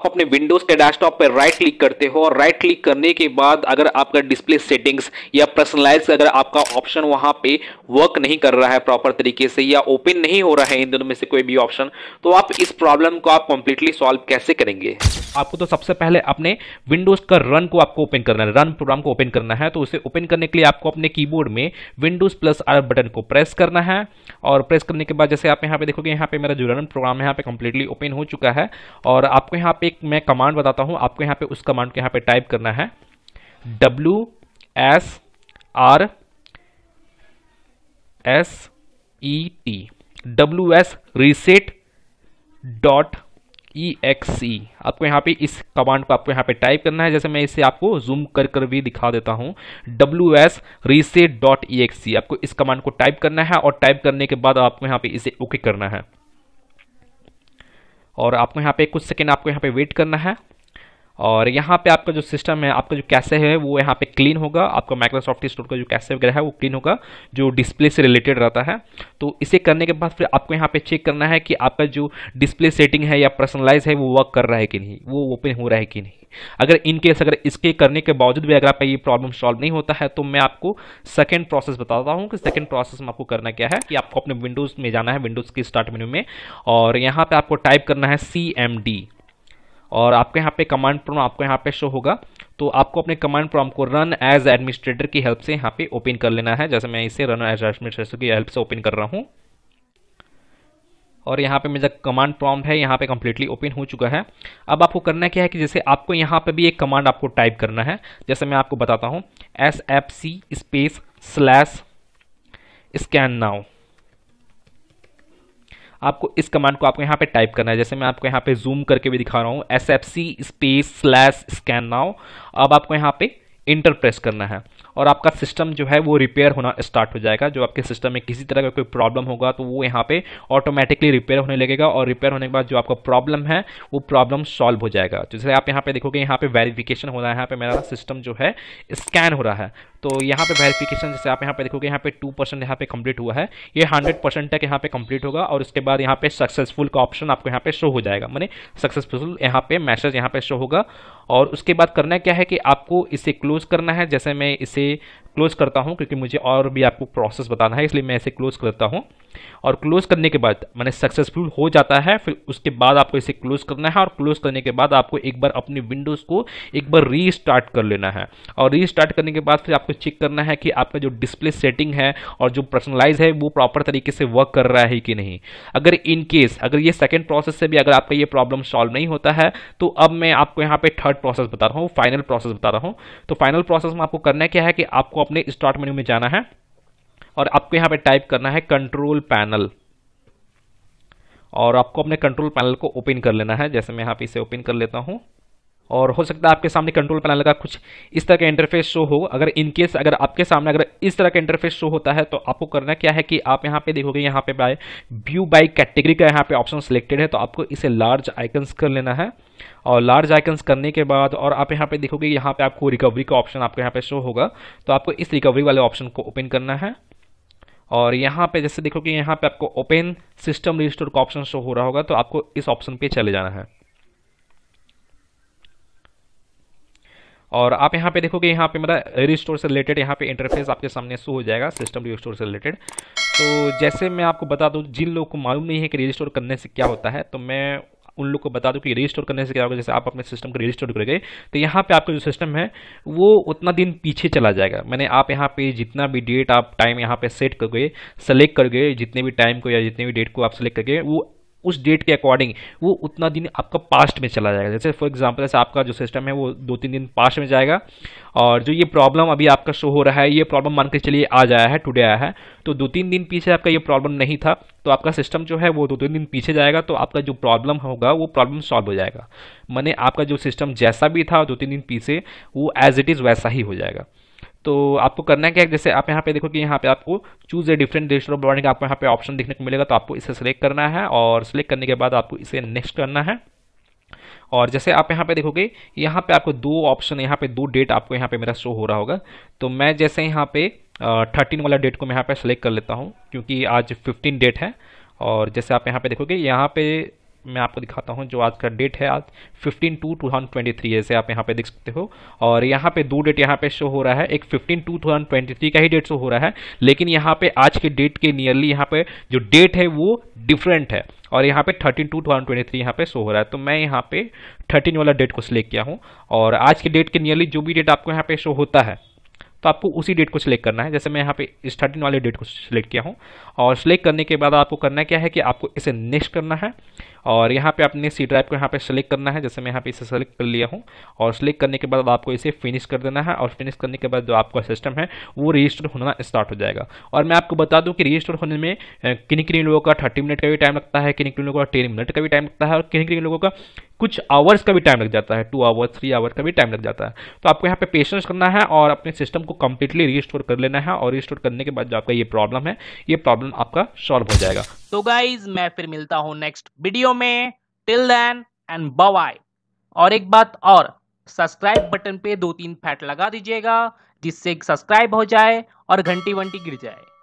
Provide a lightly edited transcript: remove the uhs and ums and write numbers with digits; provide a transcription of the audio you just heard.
अपने विंडोज के डेस्कटॉप पर राइट क्लिक करते हो और राइट क्लिक करने के बाद अगर आपका डिस्प्ले सेटिंग्स या पर्सनलाइज अगर आपका ऑप्शन वहां पे वर्क नहीं कर रहा है प्रॉपर तरीके से या ओपन नहीं हो रहा है इन दोनों में से कोई भी ऑप्शन, तो आप इस प्रॉब्लम को आप कंप्लीटली सॉल्व कैसे करेंगे? आपको तो सबसे पहले अपने विंडोज का रन को आपको ओपन करना है, रन प्रोग्राम को ओपन करना है। तो उसे ओपन करने के लिए आपको अपने कीबोर्ड में विंडोज प्लस आर बटन को प्रेस करना है और प्रेस करने के बाद जैसे आप यहाँ पे देखोगे, यहाँ पे मेरा जो रन प्रोग्राम है यहाँ पे कंप्लीटली ओपन हो चुका है। और आपको यहाँ पे एक मैं कमांड बताता हूँ, आपको यहाँ पे उस कमांड को यहाँ पे टाइप करना है WS reset .exe। आपको यहाँ पे इस कमांड को आपको यहाँ पे टाइप करना है। जैसे मैं इसे आपको जूम कर कर भी दिखा देता हूँ, WS reset .exe आपको इस कमांड को टाइप करना है और टाइप करने के बाद आपको यहाँ पे इसे ओके करना है और आपको यहाँ पे कुछ सेकेंड आपको यहाँ पे वेट करना है। और यहाँ पे आपका जो सिस्टम है, आपका जो कैशे है वो यहाँ पे क्लीन होगा। आपका माइक्रोसॉफ्ट स्टोर का जो कैशे वगैरह है वो क्लीन होगा, जो डिस्प्ले से रिलेटेड रहता है। तो इसे करने के बाद फिर आपको यहाँ पे चेक करना है कि आपका जो डिस्प्ले सेटिंग है या पर्सनलाइज है वो वर्क कर रहा है कि नहीं, वो ओपन हो रहा है कि नहीं। अगर इनकेस अगर इसके करने के बावजूद भी अगर आपका ये प्रॉब्लम सॉल्व नहीं होता है तो मैं आपको सेकंड प्रोसेस बताता हूँ कि सेकंड प्रोसेस में आपको करना क्या है कि आपको अपने विंडोज में जाना है, विंडोज के स्टार्ट मेन्यू में, और यहाँ पे आपको टाइप करना है CMD और आपको यहाँ पे कमांड प्रॉम्प्ट आपको यहाँ पे शो होगा। तो आपको अपने कमांड प्रॉम्प्ट को रन एज एडमिनिस्ट्रेटर की हेल्प से यहाँ पे ओपन कर लेना है। जैसे मैं इसे रन एज एडमिनिस्ट्रेटर की हेल्प से ओपन कर रहा हूँ और यहाँ पे मेरा कमांड प्रॉम्प्ट है यहाँ पे कंप्लीटली ओपन हो चुका है। अब आपको करना क्या है कि जैसे आपको यहाँ पे भी एक कमांड आपको टाइप करना है। जैसे मैं आपको बताता हूँ, SFC/scan now। आपको इस कमांड को आपको यहाँ पे टाइप करना है। जैसे मैं आपको यहाँ पे जूम करके भी दिखा रहा हूँ, SFC/scan now। अब आपको यहाँ पे इंटर प्रेस करना है और आपका सिस्टम जो है वो रिपेयर होना स्टार्ट हो जाएगा। जो आपके सिस्टम में किसी तरह का कोई प्रॉब्लम होगा तो वो यहाँ पे ऑटोमेटिकली रिपेयर होने लगेगा और रिपेयर होने के बाद जो आपका प्रॉब्लम है वो प्रॉब्लम सॉल्व हो जाएगा। तो जैसे आप यहाँ पे देखोगे, यहाँ पे वेरिफिकेशन हो रहा है, यहाँ पे मेरा सिस्टम जो है स्कैन हो रहा है। तो यहाँ पे वेरिफिकेशन जैसे आप यहाँ पे देखोगे, यहाँ पे 2% यहाँ पे कंप्लीट हुआ है, ये 100% तक यहाँ पे कंप्लीट होगा और उसके बाद यहाँ पे सक्सेसफुल का ऑप्शन आपको यहाँ पे शो हो जाएगा, माने सक्सेसफुल यहाँ पे मैसेज यहाँ पे शो होगा। और उसके बाद करना क्या है कि आपको इसे क्लोज करना है। जैसे मैं इसे क्लोज करता हूं क्योंकि मुझे और भी आपको प्रोसेस बताना है, इसलिए मैं इसे क्लोज करता हूं। और क्लोज करने के बाद मैंने सक्सेसफुल हो जाता है, फिर उसके बाद आपको इसे क्लोज करना है और क्लोज करने के बाद आपको एक बार अपनी विंडोज को एक बार रीस्टार्ट कर लेना है। और रीस्टार्ट करने के बाद फिर आपको चेक करना है कि आपका जो डिस्प्ले सेटिंग है और जो पर्सनलाइज है वो प्रॉपर तरीके से वर्क कर रहा है कि नहीं। अगर इन केस अगर ये सेकेंड प्रोसेस से भी अगर आपका ये प्रॉब्लम सॉल्व नहीं होता है तो अब मैं आपको यहाँ पे थर्ड प्रोसेस बता रहा हूँ, फाइनल प्रोसेस बता रहा हूँ। तो फाइनल प्रोसेस में आपको करना क्या है कि आपको अपने स्टार्ट मेन्यू में जाना है और आपको यहाँ पे टाइप करना है कंट्रोल पैनल और आपको अपने कंट्रोल पैनल को ओपन कर लेना है। जैसे मैं यहाँ पे इसे ओपन कर लेता हूँ और हो सकता है आपके सामने कंट्रोल पैनल का कुछ इस तरह का इंटरफेस शो हो। अगर इनकेस अगर आपके सामने अगर इस तरह का इंटरफेस शो होता है तो आपको करना क्या है कि आप यहाँ पे देखोगे, यहाँ पे व्यू बाय कैटेगरी का यहाँ पे ऑप्शन सिलेक्टेड है, तो आपको इसे लार्ज आइकन्स कर लेना है। और लार्ज आइकन्स करने के बाद और आप यहाँ पे देखोगे, यहाँ पे आपको रिकवरी का ऑप्शन आपको यहाँ पे शो होगा, तो आपको इस रिकवरी वाले ऑप्शन को ओपन करना है। और यहाँ पे जैसे देखोगे, यहाँ पे आपको ओपन सिस्टम रिस्टोर का ऑप्शन शो हो रहा होगा, तो आपको इस ऑप्शन पे चले जाना है। और आप यहाँ पे देखोगे, यहाँ पे मेरा रिस्टोर से रिलेटेड यहाँ पे इंटरफेस आपके सामने शो हो जाएगा, सिस्टम रिस्टोर से रिलेटेड। तो जैसे मैं आपको बता दूं, जिन लोगों को मालूम नहीं है कि रिस्टोर करने से क्या होता है, तो मैं उन लोग को बता दूं कि रिस्टोर करने से क्या होगा। जैसे आप अपने सिस्टम को रिस्टोर करोगे तो यहाँ पे आपका जो सिस्टम है वो उतना दिन पीछे चला जाएगा। मैंने आप यहाँ पे जितना भी डेट आप टाइम यहाँ पे सेट करोगे, सेलेक्ट करोगे, जितने भी टाइम को या जितने भी डेट को आप सेलेक्ट करोगे, वो उस डेट के अकॉर्डिंग वो उतना दिन आपका पास्ट में चला जाएगा। जैसे फॉर एग्जांपल, जैसे आपका जो सिस्टम है वो 2-3 दिन पास्ट में जाएगा और जो ये प्रॉब्लम अभी आपका शो हो रहा है, ये प्रॉब्लम मान के चलिए आज आया है, टुडे आया है, तो 2-3 दिन पीछे आपका ये प्रॉब्लम नहीं था, तो आपका सिस्टम जो है वो 2-3 दिन पीछे जाएगा, तो आपका जो प्रॉब्लम होगा वो प्रॉब्लम सॉल्व हो जाएगा। माने आपका जो सिस्टम जैसा भी था 2-3 दिन पीछे, वो एज इट इज़ वैसा ही हो जाएगा। तो आपको करना क्या है, जैसे आप यहाँ पे देखो कि यहाँ पे आपको choose a different register of warranty का आपको यहाँ पे ऑप्शन देखने को मिलेगा, तो आपको इसे सिलेक्ट करना है और सिलेक्ट करने के बाद आपको इसे नेक्स्ट करना है। और जैसे आप यहाँ पे देखोगे, यहाँ पे आपको 2 ऑप्शन, यहाँ पे 2 डेट आपको यहाँ पे मेरा शो हो रहा होगा। तो मैं जैसे यहाँ पे 13 वाला डेट को मैं यहाँ पे सिलेक्ट कर लेता हूँ क्योंकि आज 15 डेट है। और जैसे आप यहाँ पे देखोगे, यहाँ पे मैं आपको दिखाता हूँ जो आज का डेट है, आज 15/2/2023 जैसे आप यहाँ पे देख सकते हो। और यहाँ पे 2 डेट यहाँ पे शो हो रहा है, एक 15/2/2023 का ही डेट शो हो रहा है, लेकिन यहाँ पे आज के डेट के नियरली यहाँ पे जो डेट है वो डिफरेंट है, और यहाँ पे 13/2/2023 यहाँ पे शो हो रहा है। तो मैं यहाँ पे 13 वाला डेट को सिलेक्ट किया हूँ, और आज के डेट के नियरली जो भी डेट आपको यहाँ पे शो होता है तो आपको उसी डेट को सिलेक्ट करना है। जैसे मैं यहाँ पे इस 13 वाले डेट को सिलेक्ट किया हूँ, और सिलेक्ट करने के बाद आपको करना क्या है कि आपको इसे नेक्स्ट करना है, और यहाँ पे अपने सी ड्राइव को यहाँ पे सेलेक्ट करना है। जैसे मैं यहाँ पे इसे सेलेक्ट कर लिया हूँ, और सेलेक्ट करने के बाद आपको इसे फिनिश कर देना है, और फिनिश करने के बाद जो आपका सिस्टम है वो रजिस्टर होना स्टार्ट हो जाएगा। और मैं आपको बता दूँ कि रजिस्टर होने में किन्हीं किन्हीं लोगों का 30 मिनट का भी टाइम लगता है, किन्हीं किन्हीं लोगों का 10 मिनट का भी टाइम लगता है, और किन्हीं किन्हीं लोगों का कुछ आवर्स का भी टाइम लग जाता है, 2 आवर्स 3 आवर का भी टाइम लग जाता है। तो आपको यहाँ पे पेशेंस करना है और अपने सिस्टम को कंप्लीटली रीस्टोर कर लेना है, और रीस्टोर करने के बाद जो आपका ये प्रॉब्लम है, ये प्रॉब्लम आपका सॉल्व हो जाएगा। तो गाइज मैं फिर मिलता हूँ नेक्स्ट वीडियो में, till then and bye bye. और एक बात और, सब्सक्राइब बटन पे 2-3 फैट लगा दीजिएगा जिससे सब्सक्राइब हो जाए और घंटी वंटी गिर जाए।